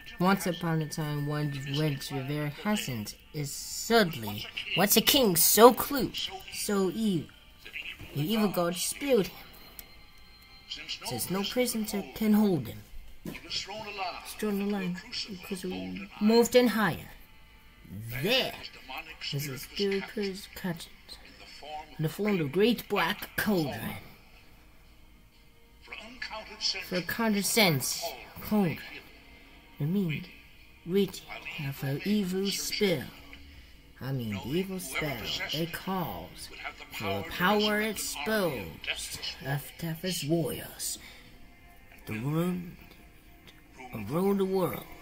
Once upon a time, one went very hasn't is suddenly once a king so cruel, so evil. The evil god spilled him, since no prison can hold him. Thrown alive because we moved in higher. There is a spirit cutting in the form of a great black cauldron. For uncounted cents, cauldron. I mean, written have an evil spell. The evil spell they cause for power exposed of toughest warriors. The rule the world.